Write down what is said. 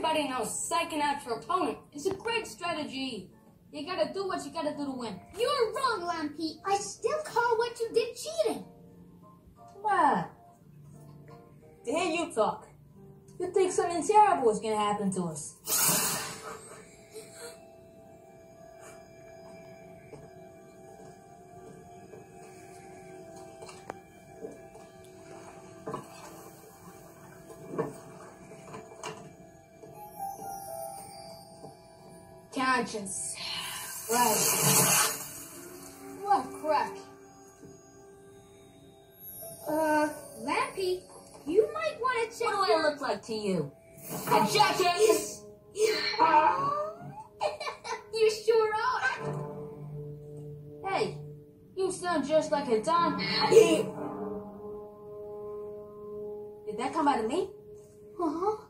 Everybody knows psyching out your opponent is a great strategy. You gotta do what you gotta do to win. You're wrong, Lampy. I still call what you did cheating. What? To hear you talk, you think something terrible is gonna happen to us. Conscience. Right. What crack? Lampy, you might want to check What do I look like to you? A jackass? You sure are. Hey, you sound just like a Don. Did that come out of me? Uh-huh.